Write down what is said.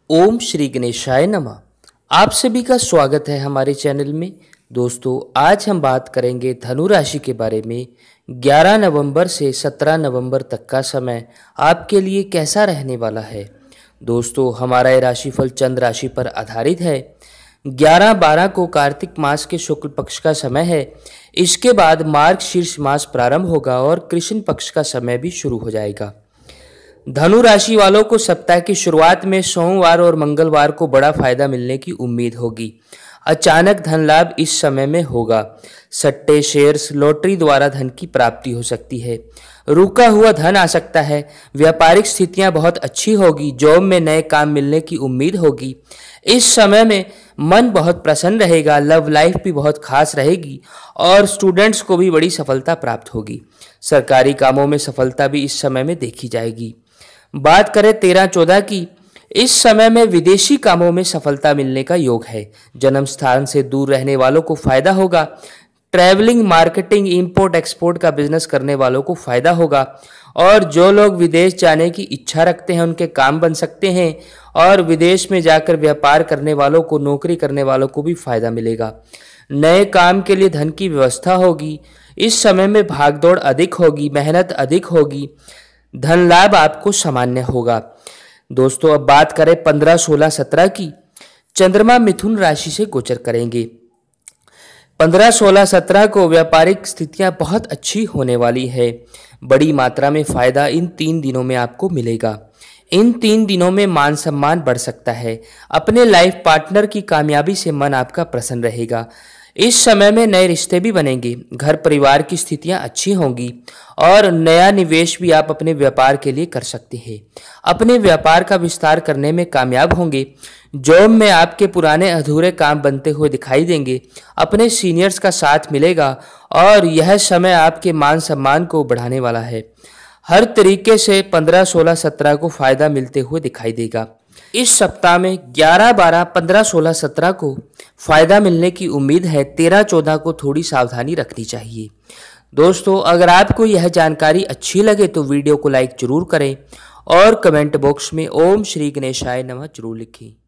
ओम श्री गणेशाय नमः। आप सभी का स्वागत है हमारे चैनल में। दोस्तों, आज हम बात करेंगे धनु राशि के बारे में। 11 नवंबर से 17 नवंबर तक का समय आपके लिए कैसा रहने वाला है। दोस्तों, हमारा ये राशिफल चंद्र राशि पर आधारित है। 11-12 को कार्तिक मास के शुक्ल पक्ष का समय है। इसके बाद मार्ग शीर्ष मास प्रारंभ होगा और कृष्ण पक्ष का समय भी शुरू हो जाएगा। धनु राशि वालों को सप्ताह की शुरुआत में सोमवार और मंगलवार को बड़ा फायदा मिलने की उम्मीद होगी। अचानक धन लाभ इस समय में होगा। सट्टे, शेयर्स, लॉटरी द्वारा धन की प्राप्ति हो सकती है। रुका हुआ धन आ सकता है। व्यापारिक स्थितियां बहुत अच्छी होगी। जॉब में नए काम मिलने की उम्मीद होगी। इस समय में मन बहुत प्रसन्न रहेगा। लव लाइफ भी बहुत खास रहेगी और स्टूडेंट्स को भी बड़ी सफलता प्राप्त होगी। सरकारी कामों में सफलता भी इस समय में देखी जाएगी। बात करें 13-14 की, इस समय में विदेशी कामों में सफलता मिलने का योग है। जन्म स्थान से दूर रहने वालों को फायदा होगा। ट्रैवलिंग, मार्केटिंग, इंपोर्ट एक्सपोर्ट का बिजनेस करने वालों को फायदा होगा और जो लोग विदेश जाने की इच्छा रखते हैं उनके काम बन सकते हैं और विदेश में जाकर व्यापार करने वालों को, नौकरी करने वालों को भी फायदा मिलेगा। नए काम के लिए धन की व्यवस्था होगी। इस समय में भागदौड़ अधिक होगी, मेहनत अधिक होगी। धन लाभ आपको सामान्य होगा। दोस्तों, अब बात करें 15, 16, 17 की। चंद्रमा मिथुन राशि से गोचर करेंगे। 15, 16, 17 को व्यापारिक स्थितियां बहुत अच्छी होने वाली है। बड़ी मात्रा में फायदा इन 3 दिनों में आपको मिलेगा। इन 3 दिनों में मान सम्मान बढ़ सकता है। अपने लाइफ पार्टनर की कामयाबी से मन आपका प्रसन्न रहेगा। इस समय में नए रिश्ते भी बनेंगे। घर परिवार की स्थितियां अच्छी होंगी और नया निवेश भी आप अपने व्यापार के लिए कर सकते हैं। अपने व्यापार का विस्तार करने में कामयाब होंगे। जॉब में आपके पुराने अधूरे काम बनते हुए दिखाई देंगे। अपने सीनियर्स का साथ मिलेगा और यह समय आपके मान सम्मान को बढ़ाने वाला है। हर तरीके से 15, 16, 17 को फायदा मिलते हुए दिखाई देगा। इस सप्ताह में 11, 12, 15, 16, 17 को फायदा मिलने की उम्मीद है। 13, 14 को थोड़ी सावधानी रखनी चाहिए। दोस्तों, अगर आपको यह जानकारी अच्छी लगे तो वीडियो को लाइक जरूर करें और कमेंट बॉक्स में ओम श्री गणेशाय नमः जरूर लिखें।